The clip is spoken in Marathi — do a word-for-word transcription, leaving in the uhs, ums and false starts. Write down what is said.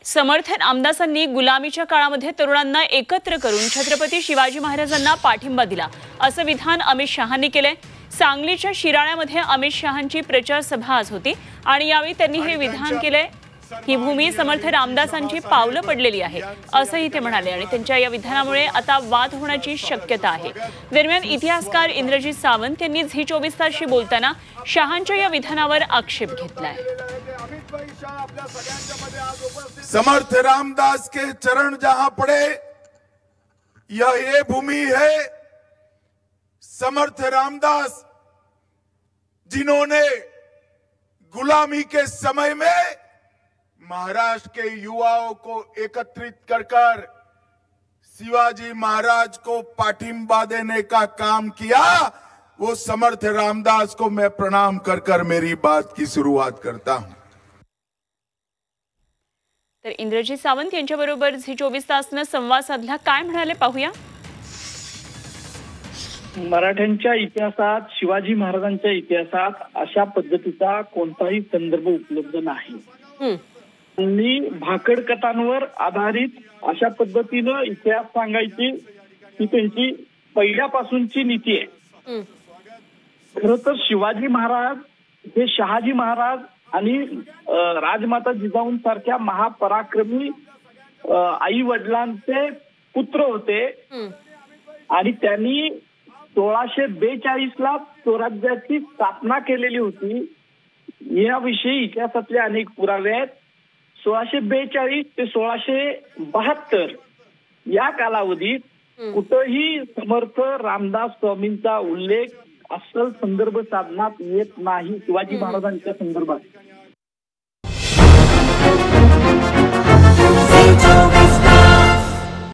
समर्थ रामदासांनी गुलामीच्या काळामध्ये तरुणांना एकत्र करून छत्रपती शिवाजी महाराजांना पाठिंबा दिला असं विधान अमित शहांनी केले। सांगलीच्या शिराळ्यामध्ये अमित शहांची प्रचार सभा आज होती आणि यावेळी त्यांनी हे विधान केले। ही भूमी समर्थ रामदासांची पावलं पडलेली आहे असंही ते म्हणाले आणि त्यांच्या या विधानामुळे आता वाद होण्याची शक्यता आहे। दरम्यान इतिहासकार इंद्रजीत सावंत यांनी झी चोवीस तासशी बोलताना शहांच्या या विधानावर आक्षेप घेतलाय। समर्थ रामदास के चरण जहां पड़े यह ये भूमि है। समर्थ रामदास जिन्होंने गुलामी के समय में महाराष्ट्र के युवाओं को एकत्रित कर कर शिवाजी महाराज को पाठिंबा देने का काम किया, वो समर्थ रामदास को मैं प्रणाम कर कर मेरी बात की शुरुआत करता हूं। तर इंद्रजीत सावंत यांच्याबरोबर झी चोवीस तासनं संवाद साधला, काय म्हणाले पाहूया। मराठ्यांच्या इतिहासात, शिवाजी महाराजांच्या इतिहासात अशा पद्धतीचा कोणताही संदर्भ उपलब्ध नाही। त्यांनी भाकड कथांवर आधारित अशा पद्धतीनं इतिहास सांगायची ही त्यांची पहिल्यापासूनची नीती आहे। खरं तर शिवाजी महाराज हे शहाजी महाराज आणि राजमाता जिजाऊंसारख्या महापराक्रमी आई वडिलांचे पुत्र होते आणि त्यांनी सोळाशे बेचाळीस ला स्वराज्याची स्थापना केलेली होती। याविषयी इतिहासातले अनेक पुरावे आहेत। सोळाशे बेचाळीस ते सोळाशे बहात्तर या कालावधीत कुठेही समर्थ रामदास स्वामींचा उल्लेख अस्सल संदर्भ साधण्यात येत नाही शिवाजी महाराजांच्या संदर्भात।